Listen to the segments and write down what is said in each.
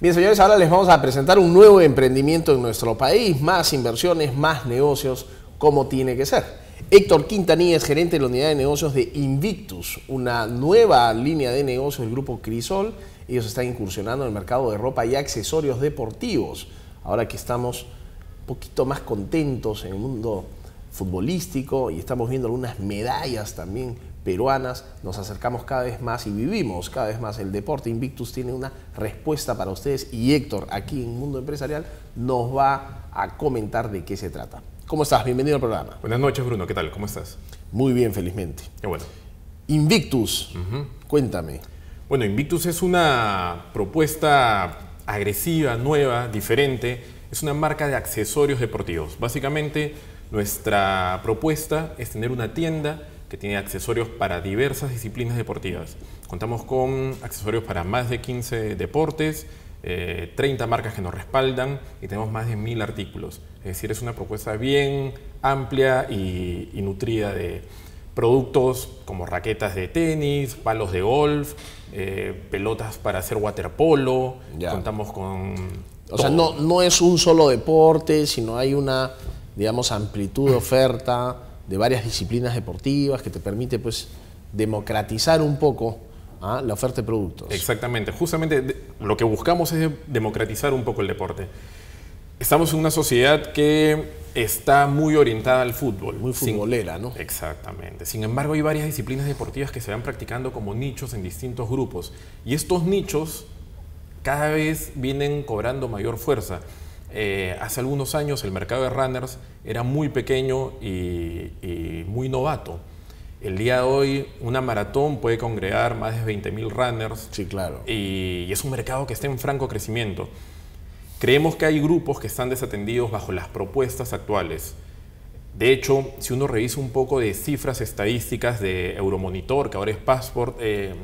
Bien, señores, ahora les vamos a presentar un nuevo emprendimiento en nuestro país, más inversiones, más negocios, como tiene que ser. Héctor Quintanilla es gerente de la unidad de negocios de Invictus, una nueva línea de negocios del grupo Crisol. Ellos están incursionando en el mercado de ropa y accesorios deportivos. Ahora que estamos un poquito más contentos en el mundo futbolístico y estamos viendo algunas medallas también peruanas, nos acercamos cada vez más y vivimos cada vez más el deporte. Invictus tiene una respuesta para ustedes y Héctor, aquí en Mundo Empresarial, nos va a comentar de qué se trata. ¿Cómo estás? Bienvenido al programa. Buenas noches, Bruno. ¿Qué tal? ¿Cómo estás? Muy bien, felizmente. Qué bueno. Invictus, cuéntame. Bueno, Invictus es una propuesta agresiva, nueva, diferente. Es una marca de accesorios deportivos. Básicamente, nuestra propuesta es tener una tienda que tiene accesorios para diversas disciplinas deportivas. Contamos con accesorios para más de 15 deportes, 30 marcas que nos respaldan y tenemos más de 1000 artículos. Es decir, es una propuesta bien amplia y nutrida de productos como raquetas de tenis, palos de golf, pelotas para hacer waterpolo. Ya. Contamos con O sea, no es un solo deporte, sino hay una, digamos, amplitud de oferta de varias disciplinas deportivas que te permite, pues, democratizar un poco la oferta de productos. Exactamente. Justamente lo que buscamos es democratizar un poco el deporte. Estamos en una sociedad que está muy orientada al fútbol. Muy futbolera, ¿no? Exactamente. Sin embargo, hay varias disciplinas deportivas que se van practicando como nichos en distintos grupos. Y estos nichos cada vez vienen cobrando mayor fuerza. Hace algunos años el mercado de runners era muy pequeño y muy novato. El día de hoy una maratón puede congregar más de 20.000 runners. Sí, claro. Y es un mercado que está en franco crecimiento. Creemos que hay grupos que están desatendidos bajo las propuestas actuales. De hecho, si uno revisa un poco de cifras estadísticas de Euromonitor, que ahora es Passport,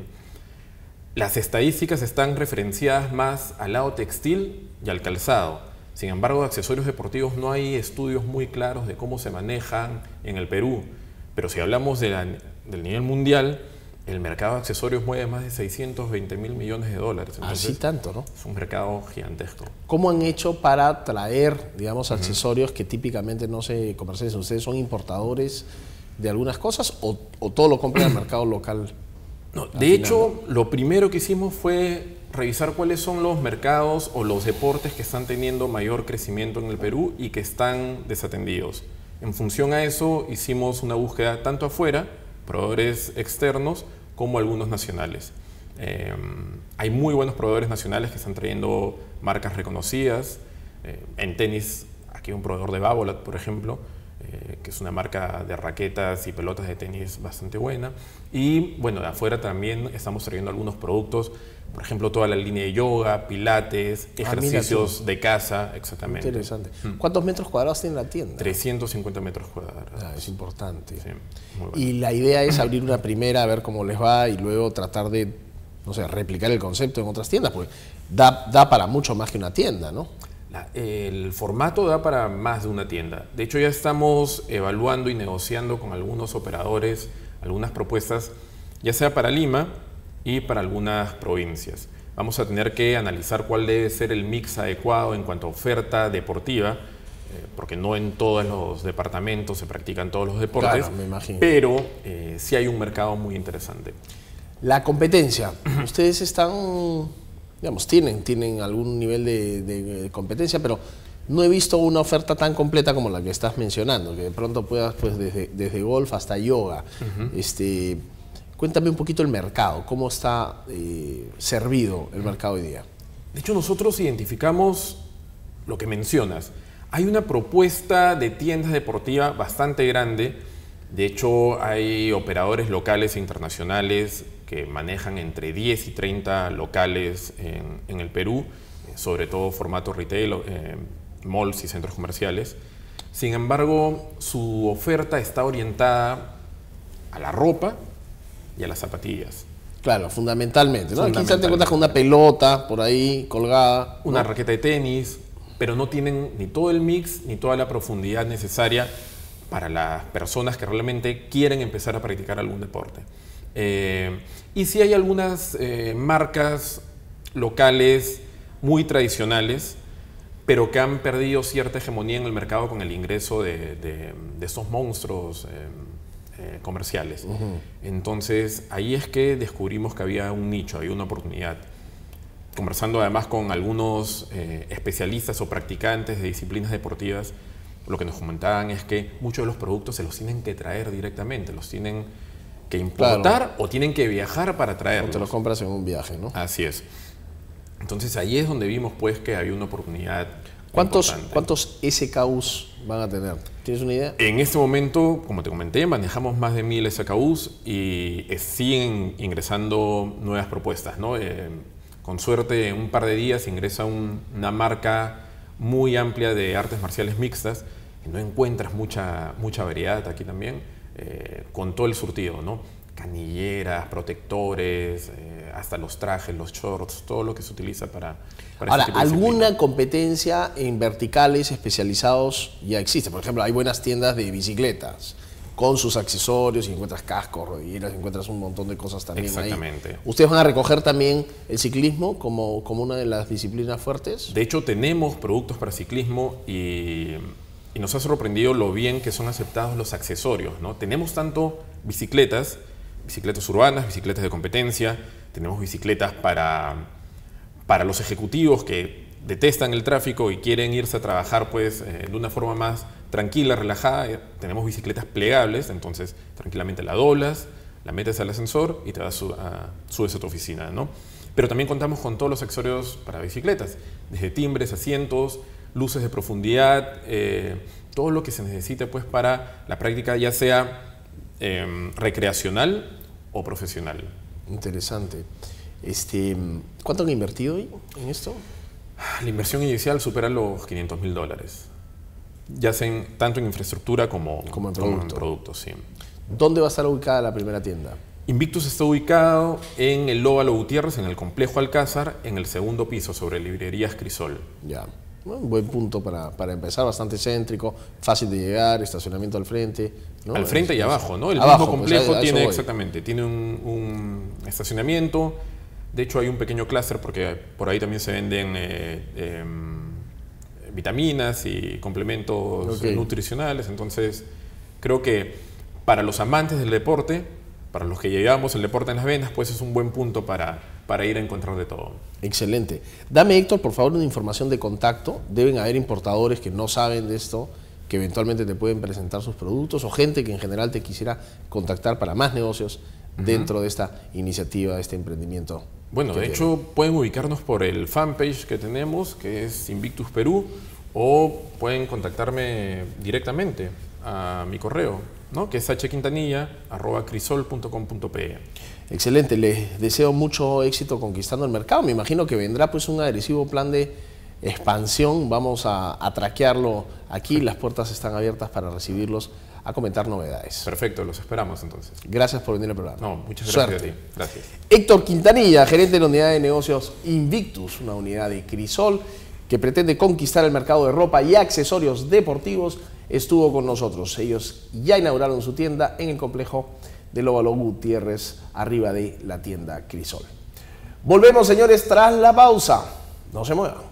las estadísticas están referenciadas más al lado textil y al calzado. Sin embargo, de accesorios deportivos no hay estudios muy claros de cómo se manejan en el Perú. Pero si hablamos del nivel mundial, el mercado de accesorios mueve más de 620.000 millones de dólares. Entonces, así tanto, ¿no? Es un mercado gigantesco. ¿Cómo han hecho para traer, digamos, accesorios que típicamente no se comercializan? ¿Ustedes son importadores de algunas cosas o todo lo compran al mercado local? No, de hecho, lo primero que hicimos fue revisar cuáles son los mercados o los deportes que están teniendo mayor crecimiento en el Perú y que están desatendidos. En función a eso hicimos una búsqueda tanto afuera, proveedores externos, como algunos nacionales. Hay muy buenos proveedores nacionales que están trayendo marcas reconocidas. En tenis, aquí hay un proveedor de Babolat, por ejemplo, que es una marca de raquetas y pelotas de tenis bastante buena. Y bueno, de afuera también estamos trayendo algunos productos, por ejemplo, toda la línea de yoga, pilates, ejercicios de casa, exactamente. Interesante. ¿Cuántos metros cuadrados tiene la tienda? 350 metros cuadrados. Es importante. Sí, muy bueno. Y la idea es abrir una primera, a ver cómo les va y luego tratar de, no sé, replicar el concepto en otras tiendas, porque da para mucho más que una tienda, ¿no? El formato da para más de una tienda. De hecho, ya estamos evaluando y negociando con algunos operadores algunas propuestas, ya sea para Lima y para algunas provincias. Vamos a tener que analizar cuál debe ser el mix adecuado en cuanto a oferta deportiva, porque no en todos los departamentos se practican todos los deportes, claro, me imagino. Pero sí hay un mercado muy interesante. La competencia, ustedes están, digamos, tienen algún nivel de competencia, pero no he visto una oferta tan completa como la que estás mencionando, que de pronto puedas, pues, desde golf hasta yoga. Cuéntame un poquito el mercado, cómo está servido el mercado hoy día. De hecho, nosotros identificamos lo que mencionas. Hay una propuesta de tiendas deportivas bastante grande. De hecho, hay operadores locales e internacionales que manejan entre 10 y 30 locales en el Perú, sobre todo formato retail, malls y centros comerciales. Sin embargo, su oferta está orientada a la ropa y a las zapatillas. Claro, fundamentalmente, ¿no? Quizás te encuentras con una pelota por ahí colgada, una raqueta de tenis, pero no tienen ni todo el mix ni toda la profundidad necesaria para las personas que realmente quieren empezar a practicar algún deporte. Y sí hay algunas marcas locales muy tradicionales, pero que han perdido cierta hegemonía en el mercado con el ingreso de estos monstruos comerciales. Entonces, ahí es que descubrimos que había un nicho, había una oportunidad. Conversando además con algunos especialistas o practicantes de disciplinas deportivas, lo que nos comentaban es que muchos de los productos se los tienen que traer directamente, los tienen que importar o tienen que viajar para traerlos. O te los compras en un viaje, ¿no? Así es. Entonces ahí es donde vimos pues que había una oportunidad importante. ¿Cuántos SKUs van a tener? ¿Tienes una idea? En este momento, como te comenté, manejamos más de 1000 SKUs y siguen ingresando nuevas propuestas, ¿no? Con suerte, en un par de días ingresa una marca muy amplia de artes marciales mixtas, y no encuentras mucha variedad aquí también, con todo el surtido, ¿no? Canilleras, protectores, hasta los trajes, los shorts, todo lo que se utiliza para Ahora, este tipo de ¿alguna disciplina. competencia en verticales especializados ya existe? Por ejemplo, hay buenas tiendas de bicicletas con sus accesorios y encuentras cascos, rodilleras, encuentras un montón de cosas también. Exactamente. Ahí. ¿Ustedes van a recoger también el ciclismo como una de las disciplinas fuertes? De hecho, tenemos productos para ciclismo y nos ha sorprendido lo bien que son aceptados los accesorios, ¿no? Tenemos tanto bicicletas urbanas, bicicletas de competencia, tenemos bicicletas para los ejecutivos que detestan el tráfico y quieren irse a trabajar pues, de una forma más tranquila, relajada. Tenemos bicicletas plegables, entonces tranquilamente la doblas, la metes al ascensor y te vas subes a tu oficina, ¿no? Pero también contamos con todos los accesorios para bicicletas, desde timbres, asientos, luces de profundidad, todo lo que se necesite pues, para la práctica, ya sea recreacional o profesional. Interesante. ¿Cuánto han invertido en esto? La inversión inicial supera los $500.000, ya sea tanto en infraestructura como en productos. Sí. ¿Dónde va a estar ubicada la primera tienda? Invictus está ubicado en el Lóbalo Gutiérrez, en el complejo Alcázar, en el segundo piso, sobre librerías Crisol. Ya, un buen punto para empezar, bastante céntrico, fácil de llegar, estacionamiento al frente, ¿no? Al frente y abajo, ¿no? El abajo, mismo complejo pues tiene, exactamente, tiene un estacionamiento. De hecho, hay un pequeño clúster porque por ahí también se venden vitaminas y complementos nutricionales. Entonces, creo que para los amantes del deporte, para los que llevamos el deporte en las venas, pues es un buen punto para ir a encontrar de todo. Excelente. Dame, Héctor, por favor, una información de contacto. Deben haber importadores que no saben de esto, que eventualmente te pueden presentar sus productos, o gente que en general te quisiera contactar para más negocios dentro de esta iniciativa, de este emprendimiento. Bueno, de hecho, pueden ubicarnos por el fanpage que tenemos, que es Invictus Perú, o pueden contactarme directamente a mi correo, ¿no? Que es hquintanilla@crisol.com.pe. Excelente, les deseo mucho éxito conquistando el mercado. Me imagino que vendrá pues un agresivo plan de expansión. Vamos a traquearlo aquí, las puertas están abiertas para recibirlos, a comentar novedades. Perfecto, los esperamos entonces. Gracias por venir al programa. No, muchas gracias a ti. Gracias. Héctor Quintanilla, gerente de la unidad de negocios Invictus, una unidad de Crisol que pretende conquistar el mercado de ropa y accesorios deportivos, estuvo con nosotros. Ellos ya inauguraron su tienda en el complejo de Lóbalo Gutiérrez, arriba de la tienda Crisol. Volvemos, señores, tras la pausa. No se muevan.